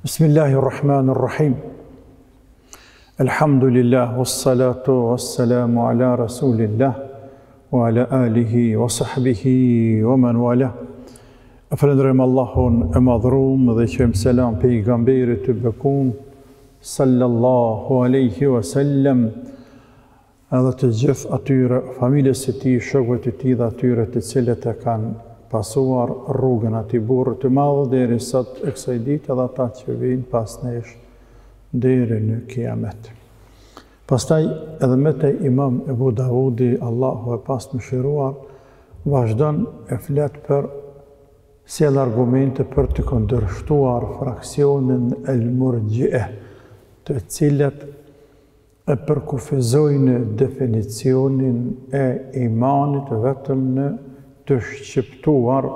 Bismillahirrahmanirrahim. Alhamdulillah, wassalatu wassalamu ala rasulillah, wa ala alihi wa sahbihi wa man wala. Falenderojmë Allahun e madhruar dhe qojmë selam pejgamberit të bekun sallallahu alaihi wasallam, edhe të gjithë atyre familjes së tij, shokëve të tij dhe atyre të cilët e kanë pasuar rrugën atij burri të madh deri sot e kësaj dite dhe ata që vijnë pas nesh deri në kiamet. Pastaj edhe me te Imam Ebu Davudi, Allahu e pas mëshiruar, vazhdon e flet për sjell argumente për të kundërshtuar fraksionin el-Murji'e, të cilët e përkufizojnë definicionin e imanit vetëm në të shqiptuar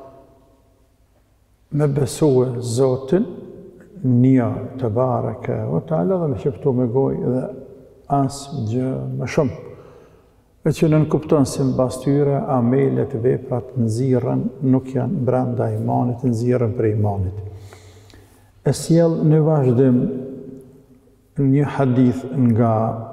me besue Zotin, nia të bareke o ta'ala, dhe me shqiptu me gojë dhe asë gjë më shumë. E që në nënkupton si mbas tyre, amelet, veprat nxirren nuk janë brenda imanit, nxirren për imanit. E sjell në vazhdim një hadith nga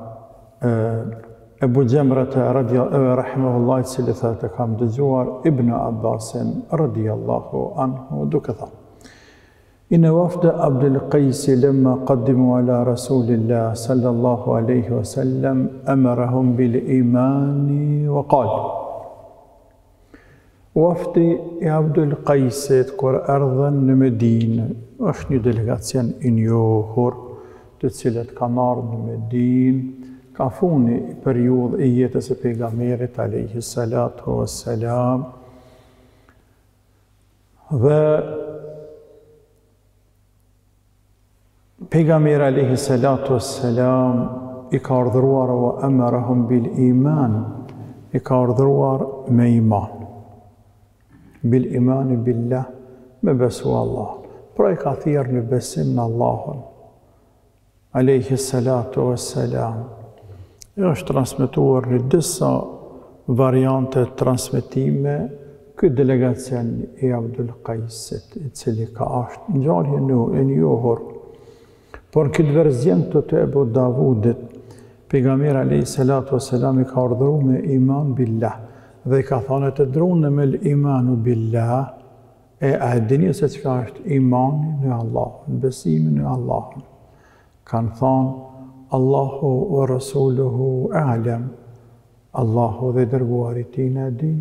Ebu Gjemrët rahimahullah, i cili thotë kam dëgjuar Ibn Abbasin radiyallahu anhu duke thënë: Inna wafda Abdul Qais lamma qaddimu ala Rasulillah sallallahu alaihi wasallam amarahum bil imani wa qala. Wafdi i Abdul Qaisit kur erdhën në Medinë, është një delegacion i njohur, të cilët kanë ardhur në Medinë ka funi periudhë e jetës e pejgamberit alayhi salatu wassalam, dhe pejgamberi alayhi salatu wassalam i ka urdhëruar wa amarahum bil iman, i ka urdhëruar me iman, bil imani billah, me besu Allah. Pra i ka thirrë në besim në Allahun alayhi salatu wassalam. Është transmetuar në disa variante transmetime ky delegacion i Abdul Qaisit, i cili ka është ngjarje e njohur. Por këtë verzion të Ebu Davudit, pejgamberi alayhi salatu wassalam i ka urdhëruar me iman billah, dhe i ka thënë të drunë me imanu billah, a dini se çka është imani në Allahun, besimi në Allahun. Kanë thënë Allahu wa rasuluhu a'lam, Allahu dhe dërguari i tij në din.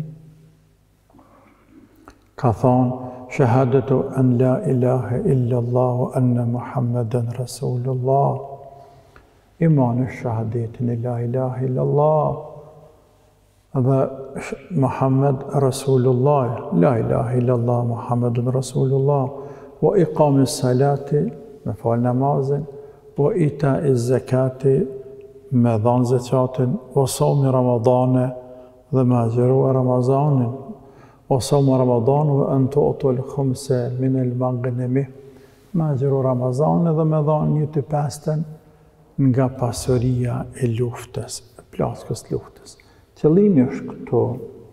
Ka thonë shahadatu an la ilaha illa Allah wa anna Muhammadan rasulullah, imani shahadetin la ilaha illa Allah dhe Muhammad rasulullah, la ilaha illa Allah Muhammadun rasulullah, wa iqami salati, me fal namazin, wa ita i zekati, me dhanë zekatin, wa somi Ramadane, dhe me agjerua Ramazanin, wa somi Ramadan, wa antu otul khumse min el maghnemi, me agjerua Ramazanin dhe me dhanë një të pesten nga pasuria e luftës, plaskës luftës. Qëllimi është këto,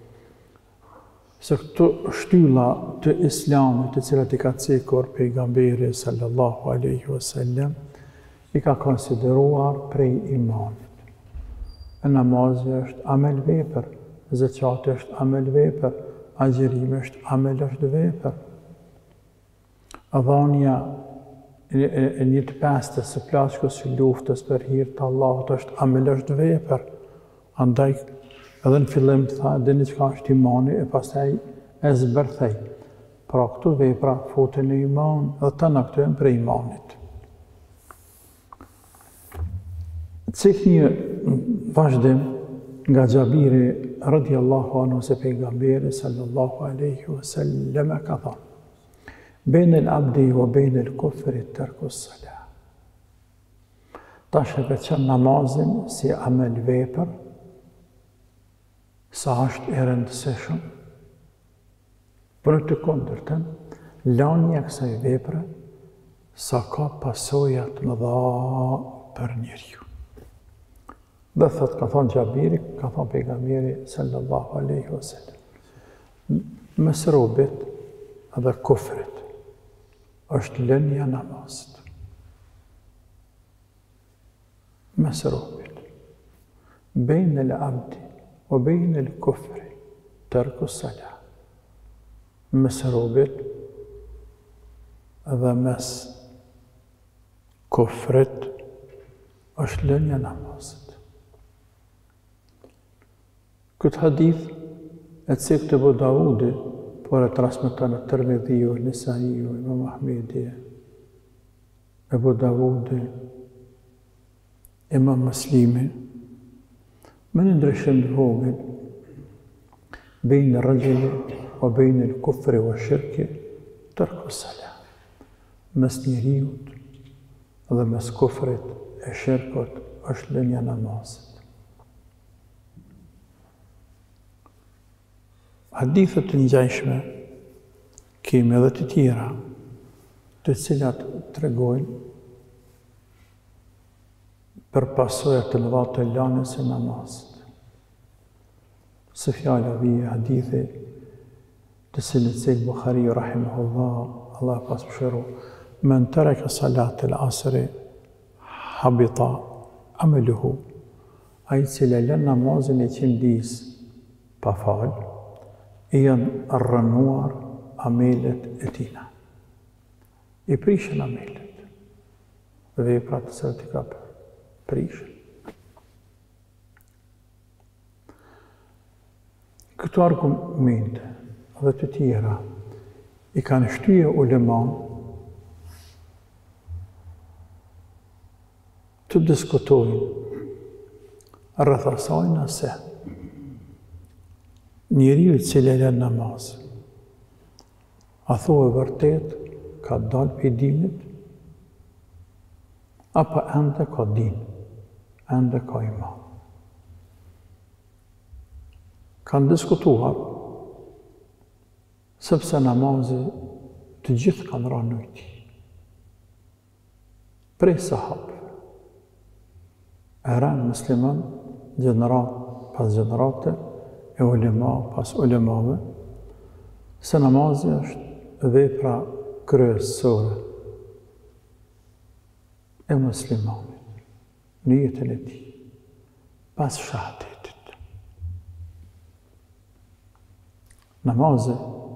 se këto shtylla të islamit, të cilat i ka cekur pejgamberi sallallahu alaihi wasallam, i ka konsideruar prej imanit. Namazi është amel vepër, zekati është amel vepër, agjerimi është amel është vepër. Dhënia e një të pestës së plaçkës së luftës për hir të Allahut është amel është vepër. Andaj edhe në fillim të tha dini çka është imani, e pastaj e zbërthej. Pra këto vepra futen në iman dhe të na këto janë prej imanit. Cik një vazhdim nga Gjabiri radiyallahu anhu se pejgamberi sallallahu alaihi wasallam ka thënë: Bejnë el-abdi wa bejnë el-kufri tarku s-salah. Tash e veçan namazin si amel vepër, sa është e rëndësishëm, për të kundërtën, lania kësaj vepre, sa ka pasoja të mëdha për njeriu. Dhe thot, ka thonë Gjabiri, ka thonë pejgamberi sallallahu alaihi wasallam, mes robit edhe kufrit është lënia namazit. Mes robit, bejnë l-abdi o bejnë l-kufri, tërku s-salah. Mes robit dhe mes kufrit është lënia namazit. Këtë hadith e cikë të Abu Dawudi, por e transmeton Tirmidhiu, Nisaiu, Imam Ahmedi, Abu Dawudi, Imam Muslimi, me një ndryshim të vogël bejnë rëgjili o bejnë l-kufri o shirki tërku s-salah. Mes njeriut dhe mes kufrit e shirkut është lënia namazit. Hadithet të ngjashme kemi edhe të tjera, të cilat tregojnë për pasojat të mëdha të lanës së namazit. Se fjala vije hadithi të cilin cek Bukhariu rahimahullah, Allah pas mëshiru, men taraka salat al-asri habita amaluhu, ai cili lën namazin e qindis pa fal, i janë rrënuar amelet e tina. I prishën amelet, veprat të cilat i ka prishën. Këto argumente dhe të tjera i kanë shtyje uleman të diskutojnë rreth asaj nëse njeriu i cili lën namaz, a thua vërtet ka dalë për dinit, apo ende ka din, ende ka iman. Kanë diskutuar, sepse namazi të gjithë kanë rënë në tij. Prej sahabëve, e ranë musliman, gjenerat pas gjenerate, e ulema pas ulemave, se namazi është vepra kryesore e muslimanit në jetën e tij, pas shahadetit. Namazi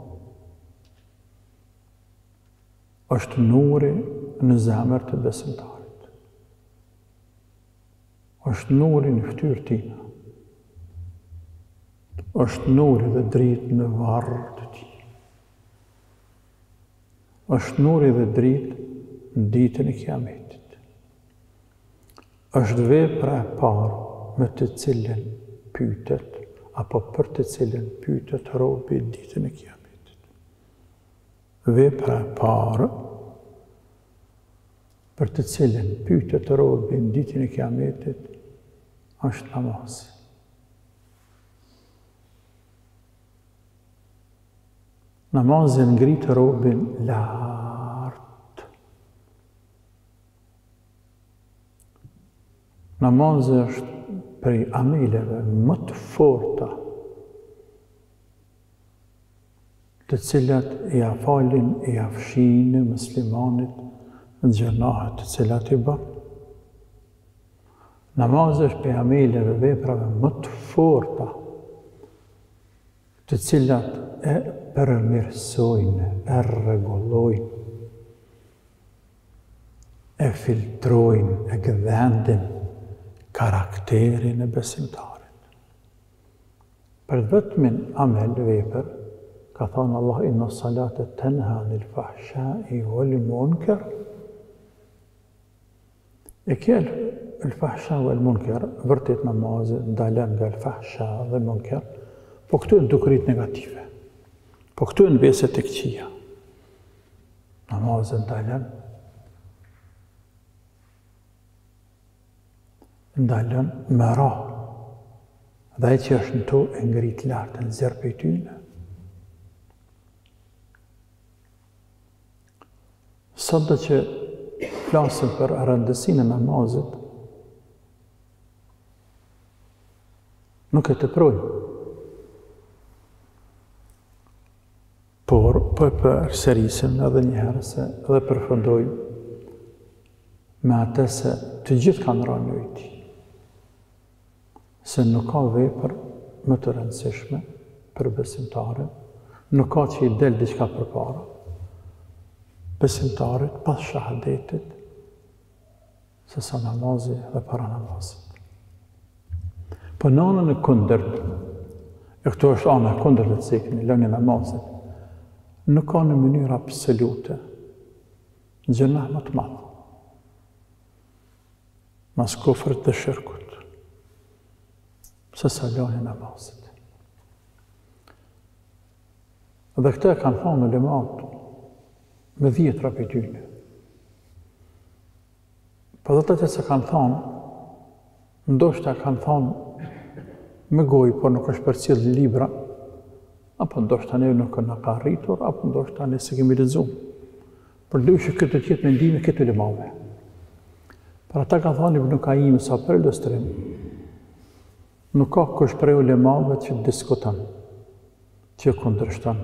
është nuri në zemër të besimtarit. Është nuri në fytyrë tina. Është nuri dhe dritë në varr të tij. Është nuri dhe dritë në ditën e Kiametit. Është vepra e parë me të cilën pyetet apo për të cilën pyetet robi ditën e Kiametit. Vepra e parë për të cilën pyetet robi ditën e Kiametit është namazi. Namazi ngrit robin lart. Namazi është prej ameleve më të forta të cilat i afalin, i afshin muslimanit në gjunahet të cilat i bën. Namazi është prej ameleve, veprave më të forta të cilat e përmirësojnë, e rregullojnë, e filtrojnë, e gdhendin karakterin e besimtarit. Për vetmin amel vepër, ka thënë Allah, inna salate tenha anil fahshai wal munkar. E kjo el-fahsha wal munkar, vërtet namazi ndalen nga el-fahsha dhe munkar, po këtu në dukërit negative, po këtu në beset e këqija. Namazi ndalen me ra, dhe e që është në to e ngrit lartë, në zërë për tyne. Sot dhe që flasim për rëndësinë e namazit, nuk e të projnë. Por Po e përsërisim edhe një herë se edhe përfundoj me atë se të gjithë kanë rënë në ujti. Se nuk ka vepër më të rëndësishme për besimtarin, nuk ka që i del diçka përpara besimtarit pas shahadetit se sa namazi dhe para namazit. Po në anën e kundërt, e këto është ana e kundërt e ciklit, lënia e namazit, nuk ka në mënyrë absolute gjëna më të madh mas kufrit dhe shirkut se sa lënia e namazit. Dhe këta e kanë thonë ulemat me 10 për tyne. Po dhe të se kanë thonë, ndoshta kanë thonë me gojë, por nuk është përcjell libra, apo ndoshta ne nuk na ka arritur, apo ndoshta ne se kemi lexuar. Por dyshë këtë të jetë mendime këtë ulemave. Për ata ka thonë Ibn Qayyim sa për ilustrim, nuk ka kush prej ulemave që diskuton, që kundërshton.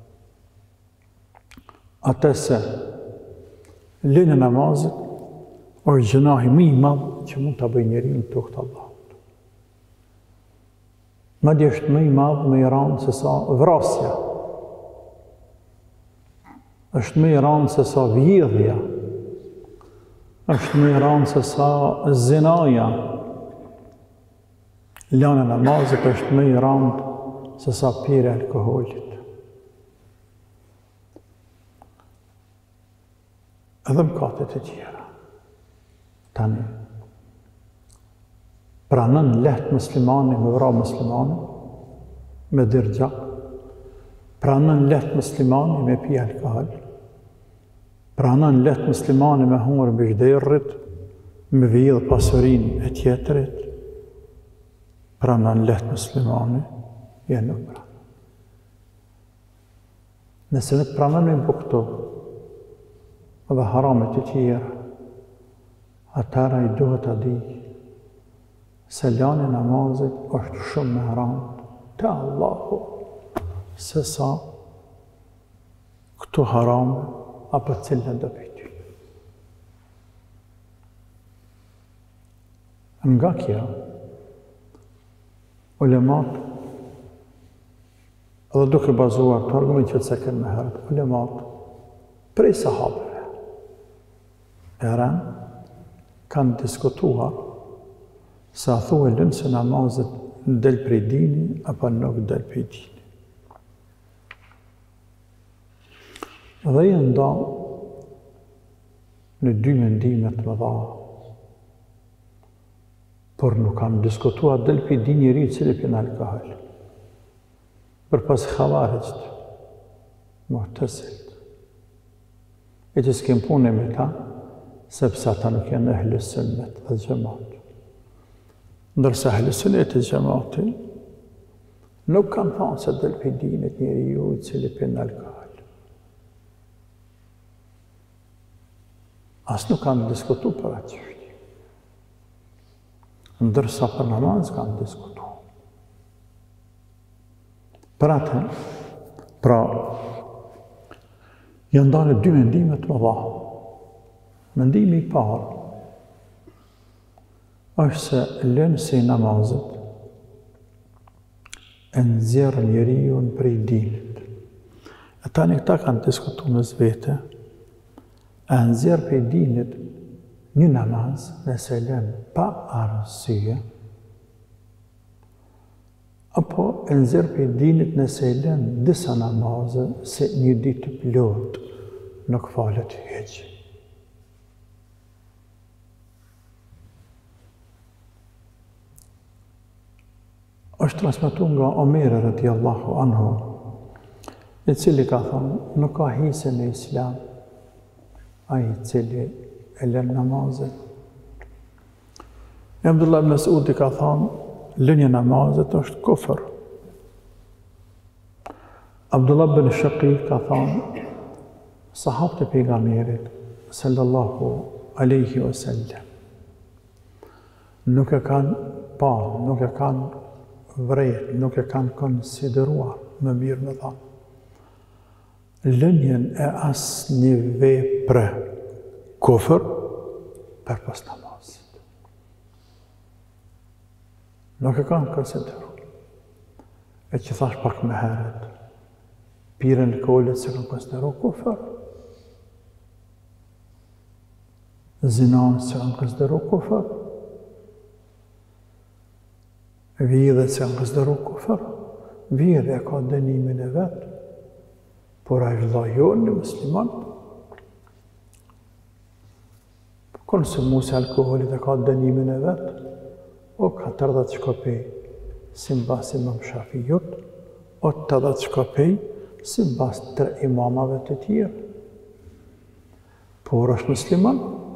Atë se lënia e namazit është gjunahi më i madh që mund ta bëjë njeriu në tokë të Allahut. Madje është më i madh, më i rëndë se sa vrasja. Është më i rëndë se sa vjedhja. Është më i rëndë se sa zinaja. Lënia e namazit është më i rëndë se sa pirja e alkoolit. Edhe mëkatet e tjera. Tani, pranën lehtë muslimani me vrarë muslimani, me dirgja, pranën lehtë muslimani me pi alkohol, pranën lehtë muslimani me hungër mbi derrit, me vjedhë pasurinë e tjetrit, pranën lehtë muslimani, ja nuk pranë. Nëse ne pranojmë po këto, dhe haramet e tjera, atëra i duhet të di se lënia e namazit është shumë më e rëndë te Allahu se sa këto harame apo cilën do prej. Nga kjo, ulemat, edhe duke bazuar të argument që të sekën me herët, ulemat prej sahabëve Eran kanë diskutuar sa thuhet lënë se namazet del prej dini apo nuk del prej dini. Dhe janë nda në dy mendime të mëdha, por nuk kanë diskutuar del prej dini njeriu i cili pin alkohol. Përpas Khawarijt, Mu'tazilit, e që s'kem punë me ta, sepse ata nuk janë ehli sunnet dhe xhamat. Ndërsa ehli sunnet dhe xhamati nuk kanë thënë se del prej dinit njeriu i cili pin alkohol. As nuk kanë diskutuar për atë çështje. Ndërsa për namaz kanë diskutuar. Për atë, pra, janë ndarë dy mendime të mëdha. Mendimi i parë është se lënësi i namazit e nxjerr njeriu prej dinit. E tani këta kanë diskutuar mes vete, e nxjerr prej dinit një namaz nëse lën pa arsye, apo e nxjerr prej dinit nëse lën disa namaze se një ditë plot nuk falet hiç. Është transmetuar nga Omeri radhiyallahu anhu, i cili ka thënë, nuk ka hise në Islam ai i cili e lën namazin. Abdullah ibn Mas'udi ka thënë, lënia e namazit është kufër. Abdullah ibn Shaqiq ka thënë, sahabët e pejgamberit sallallahu alaihi wasallam nuk e kanë pa, nuk e kanë vrejt, nuk e kanë konsideruar më mirë me thamë. lënjen e asë një vepre kufër për pas namazit. Nuk e kanë konsideru. E që thash pak me heret, pirën e kollet se kanë konsideru kufër. Zinan se kanë konsideru kufër. Vjedhe se kanë konsideru kufër. Vjedhe e ka dënimin e vetë, por a i vëllajon në musliman. Konsumus e alkoholit e ka dënimin e vetë, o 40 shkopej, si mbas imam Shafijut, o 80 shkopej, si mbas 3 imamave të tjerë. Por është musliman,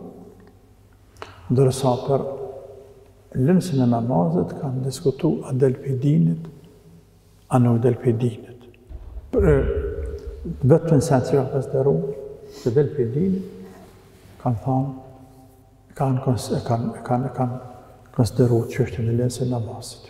dërsa për lënësin e namazet kanë diskutu a del për dinit, a nuk del për dinit. Vetëm sen që ka konsideru, që del për dinit, kanë thanë, kanë konsideru çështjen e lënësin e namazit.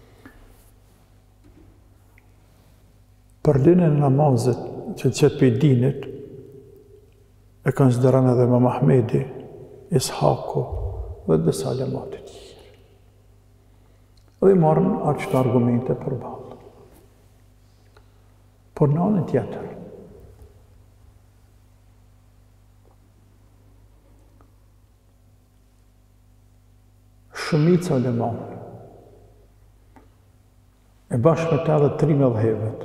Për lënën e namazit që qëtë për dinit, e konsideran edhe me Mahmedi, Ishaku dhe disa ulematë të tjerë. Dhe i marrën atë qëtë argumente për balë. Por në anën tjetër, shumica ulemave, e bashkë me të edhe 3 mëdhëvet,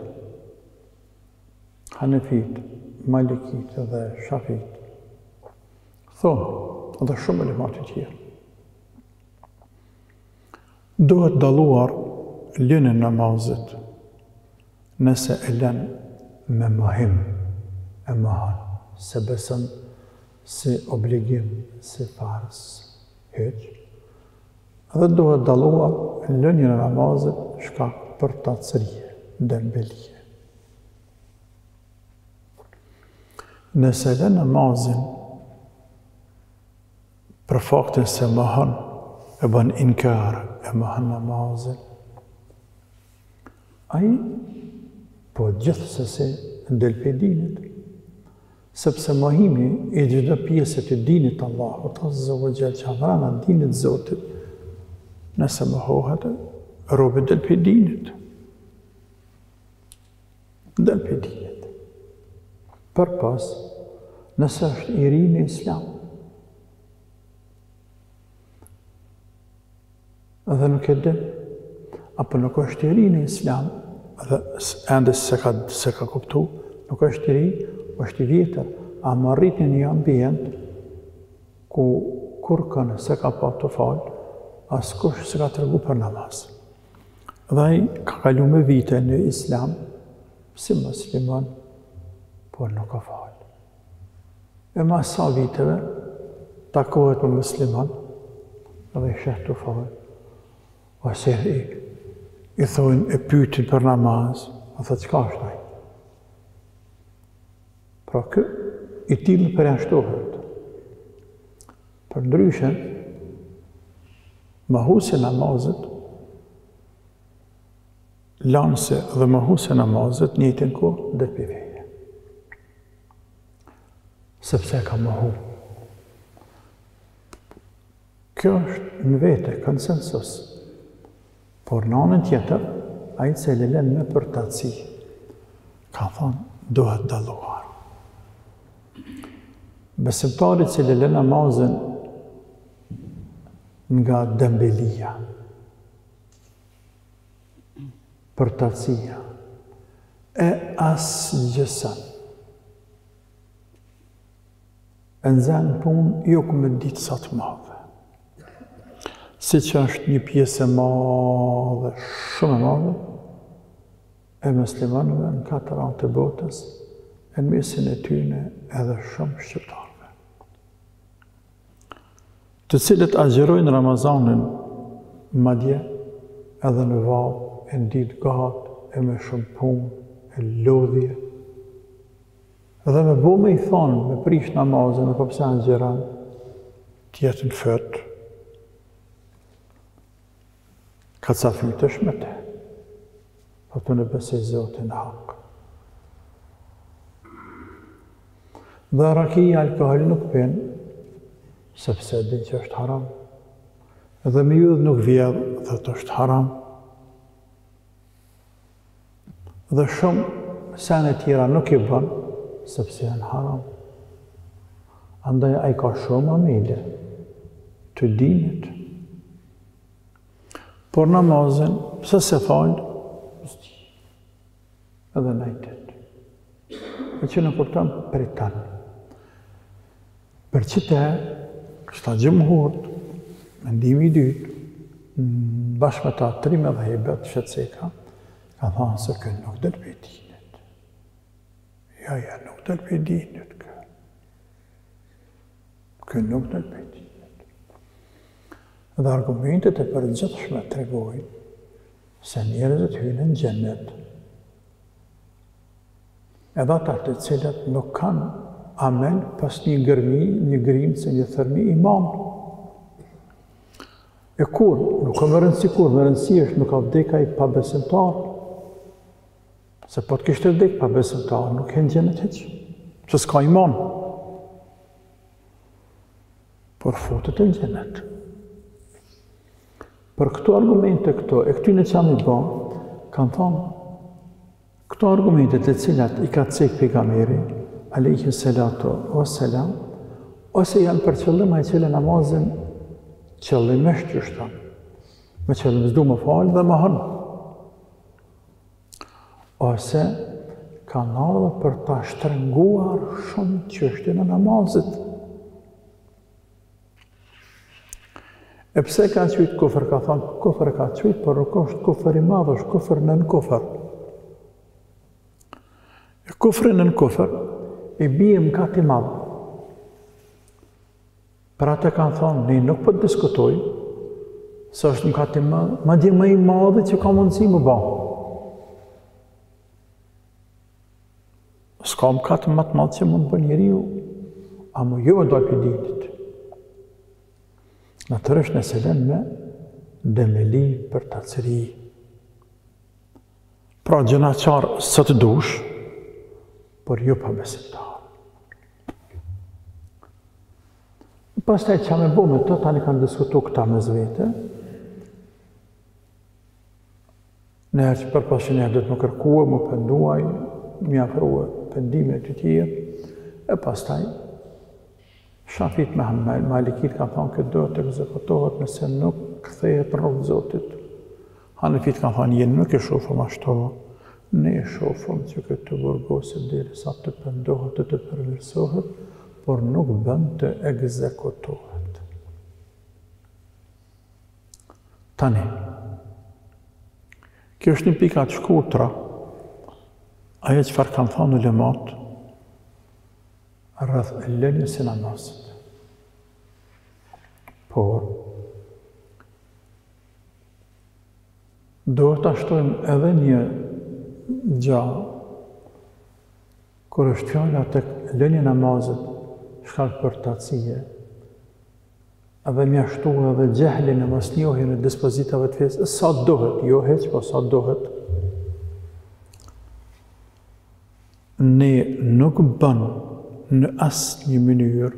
Hanefit, Malikit dhe Shafit, thonë, dhe shumë ulemat të tjerë, duhet dalluar lënën e namazit nëse e lën me mohim e mohan, se besën si obligim, si farz, hyq. Dhe duhet dalluar lënjen e namazit shkak për tacërije, dembelije. Nëse lën namazin për faktin se mohon, e bën inkar, e mohon namazin, ai po gjithsesi del për dinit, sepse mohimi i çdo pjesë të dinit Allahut Azza wa Jall që vranë dinit Zotit, nëse mohohet, robi del për dinit. Del për dinit. Për pas, nëse është i ri në Islam, dhe nuk e din, apo nuk është i ri në Islam, dhe ende se ka kuptu, nuk është i ri, është i vjetër, a më rritë një ambient ku kur kënë se ka pa të falë, as kush se ka të regu për namaz. Dhe i ka kalu me vite në Islam, si musliman, por nuk ka falë. E ma sa viteve, takohet me musliman, dhe i shetë të falë, ose i thojnë e pytin për namaz, a thë qka është taj? Pra kë, i tilë për janë shtohet. Për ndryshen, mahusje namazit, lanse dhe mahusje namazit njëjtin kohë dhe për veje. Sepse ka mahu. Kjo është në vete, konsensus. Por në anën tjetër, a i se lelen me përtaci, ka thonë, duhet dalluar. Besimtarit që lelen namazin nga dembelia, përtacia, e asë gjësën. E nëzën punë, jo këmë ditë sa të madhe. Si që është një pjesë e madhe, shumë e madhe, e muslimanëve në 4 anë të botës, e në mesin e tyne edhe shumë shqiptarëve. Të cilët agjerojnë Ramazanin, madje edhe në vallë, e në ditë gatë, e me shumë punë, e lodhje. Edhe me bo me i thonë, me prish namazin, në përpse agjeran, tjetë në fëtë, ka ca fytë është me te, po të në besej Zotin hak. Dhe rakia alkohol nuk pen, sepse din që është haram. Dhe mjudh nuk vjedh, thot është haram. Dhe shumë sene tjera nuk i bën, sepse janë haram. Andaj ai ka shumë amile të dinit. Por namazin, pse se falë, edhe najtet. E që në kupton për i tanë. Për që te, kështa gjëmhurt, mendimi i dytë, bashkë me ta 13 dhejbet shetseka, ka thonë se kënë nuk del për dinit. Ja, nuk del për dinit kë. Kënë nuk del për dinit. Dhe argumentet e përgjithshme tregojnë se njerëzit hynë në xhenet. Edhe ata të cilët nuk kanë amel pas një grimce, një thërmi iman. E kur, nuk ka më rëndësi kur, më rëndësi është nuk ka vdeka i pabesimtar. Se po të kishte vdek pabesimtar, nuk e në xhenet heq, që s'ka iman. Por futet e në xhenet. Për këto argumente këto, e këtyne që janë i ba, kanë thonë, këto argumentet e cilat i ka cek pejgamberi, alayhi salatu wassalam, ose janë për qëllim ai cili namazin qëllimisht që shtanë, me qëllim s'du më falë dhe më hënë. Ose kanë ardhur për ta shtrënguar shumë çështjen e namazit. E pse ka qujtë kufër, ka thonë, kufër ka qujtë, por nuk është kufër i madh, është kufër nën kufër. E kufri nën kufër, i bie mëkat i madh. Për atë kanë thonë, ne nuk po të diskutojmë, se është mëkat i madh, madje më i madh që ka mundësi më bë. S'ka mëkat më të madh që mund bën njeriu, ama jo me dal për dinit. Natërisht nëse vjen me demeli për ta cëri. Pra gjënaqar së të dush, por jo pa besimtar. Pastaj që me bo me të, tani kanë diskutu këta me zvete. Nëherë që për pas që nëherë dhëtë më kërkua, më pënduaj, më afrua pëndime të tjerë, e pastaj Shafit me Malikit kanë thonë këtë do të ekzekutohet nëse nuk kthehet për rrugë Zotit. Hanefit kanë thonë jenë nuk e shofëm ashtu, ne e shofëm që këtë burgosit derisa të pëndohet të përmirësohet, por nuk bën të ekzekutohet. Tani, kjo është një pika të shkurtra, ajo çfarë kanë thonë ulemat rreth lënies së namazit. Por, do të ashtojmë edhe një gjallë, kur është fjala tek lënia e namazit, shkak për tatësie, edhe mjashtu edhe gjehlin e mosnjohjen e dispozitave të fesë, sa dohet, jo heq, po sa dohet. Ne nuk bën në asë një mënyrë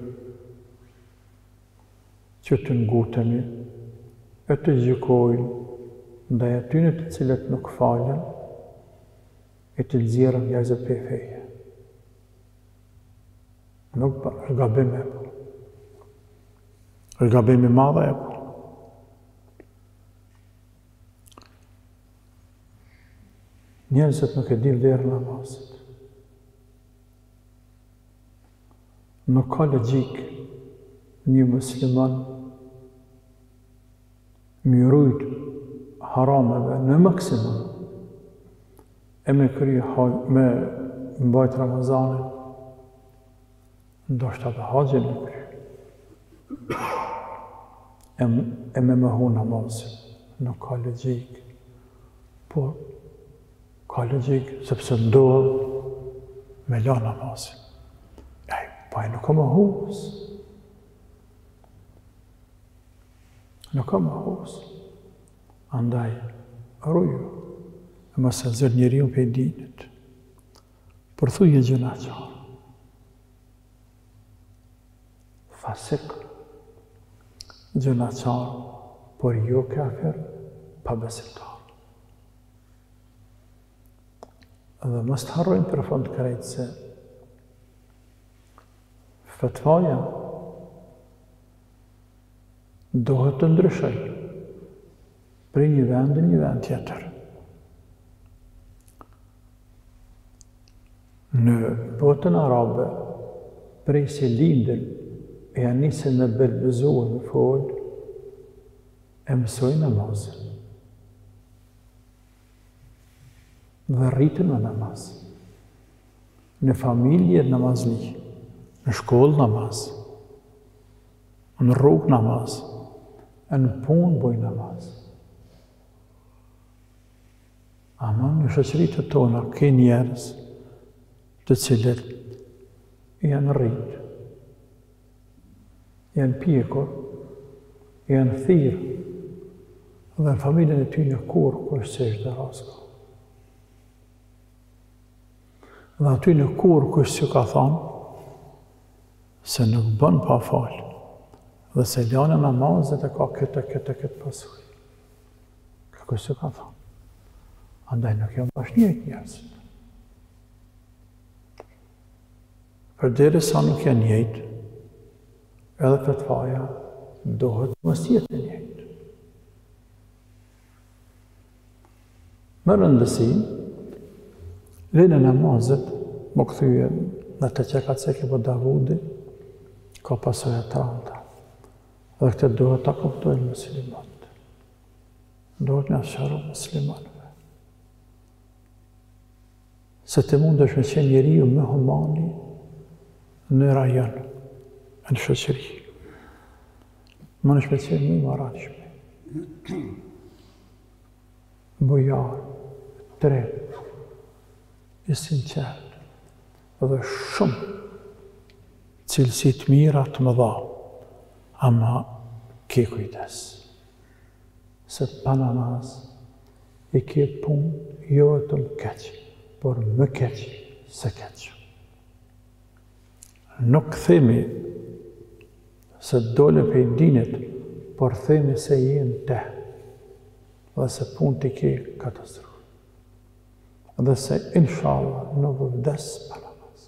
që të ngutemi, e të gjykojnë ndaj atyre të cilët nuk falen, e të nxjerrën njerëzit prej feje. Nuk bën, është gabim e bërë. Është gabim i madh e bërë. Njerëzit nuk e din vlerën e namazit. Nuk ka logjik një musliman mjërujt harameve në maksimum e me mbajt Ramazanin, ndoshta dhe haqin në kry, e me mëhu namazin. Nuk ka logjik, por ka logjik sepse ndodh me la namazin. Pa e nuk ka më hus. Nuk ka më hus. Andaj, rruju, e mos e zër njeriu prej dinit. Përthuje gjëna qarë. fasik, gjunaçar, por jo kafir, pa besimtar. Dhe mos të harrojmë për fund krejt se fatvaja dohet të ndryshoj për një vend tjetër. Në botën arabe, prej se lindën e janë nisën me belbezuar me folë, e mësoj namazin. Dhe rritën me namaz. Në familje namazli, në shkollë namaz, në rrugë namaz, në punë boj namaz. Ama në shoqëritë tona, ke njerëz të cilët janë rritë, janë pjekur, janë thirë, dhe në familjen e ty një kur sesh dhe raska. Dhe aty në kur që ka thonë, se nuk bën pa falë, dhe se lanë namazet e ka këtë pasuj. Ka që ka thonë. Andaj nuk jam bashkënjejt njerëzit. Përderi sa nuk janë njëjtë, edhe fetvaja dohet mos jetë njëjtë. Më rëndësi, lejnë namazet, më këthyje në të qeka cekë për Davudi, ka pasoja të randa. Dhe këtë dohet të kuptojnë muslimat. Dohet në sharu muslimanëve. Se të mund është me qenë njeriu më humani në rajon, në shoqëri. Më në shpecien më i maranshme. Bujar, drejt, i sinqert, dhe shumë cilësit mira të mëdha, ama ke kujdes. Se pa namaz, i ke punë jo vetëm keq, por më keq se keq. Nuk themi se dole për dinit, por themi se jenë te, dhe se punë t'i ke katastrofë. Dhe se inshallah nuk vdes pa namaz.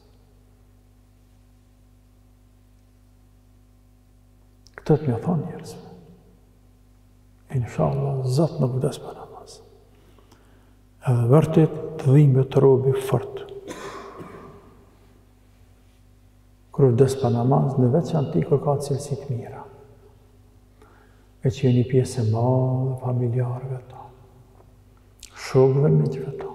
Këtë t'mja thonë njerëzve. Inshallah, Zot nuk vdes pa namaz. Edhe vërtet të dhimbë të robi fort. Kër vdes pa namaz, në veçanti kur ka cilësit mira. E që jeni pjesë e madhe familjarëve ta, shokëve miqve ta.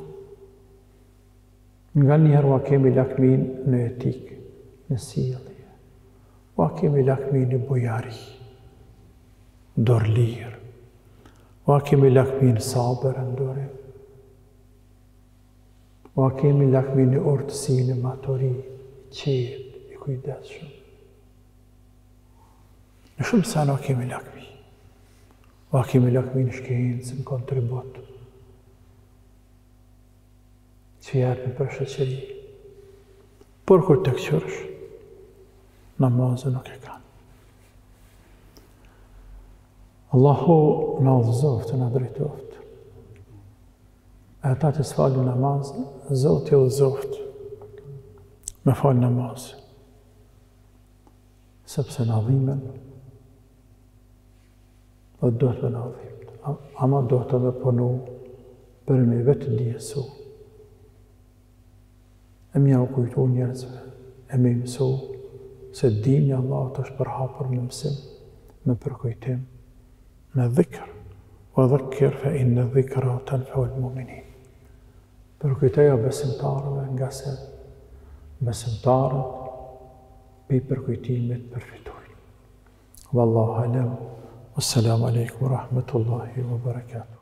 Nga njerë ua kemi lakmin në etikë, në sjellje, ua kemi lakmin në bujari, dorlirë, ua kemi lakmin në sabër e ndorim, ua kemi lakmin në urtësi, në matori, qetë, i kujdesshëm. Në shumë sana ua kemi lakmin. Ua kemi lakmin në shkencë, në kontribut, që jepën për shoqëri. Por kur të këqërsh, namazën nuk e kanë. Allahu në udhëzoft, në drejtoft. E ata që s'falin namaz, Zoti udhëzoft me fal namaz. Sepse në adhimen, dhe do të në adhimet. Ama do të me punu për me vetë ndjesu. E mja u kujtu njerëzve, e me mësu se dini Allah të është përhapur në mësim, me përkujtim, me dhikr, o dhikr fe in në dhikra të në fëllë muminin. Përkujteja besimtarëve nga se besimtarët për përkujtimit përfitojnë. Wallahu alem, wassalamu alaikum wa rahmatullahi wa barakatuh.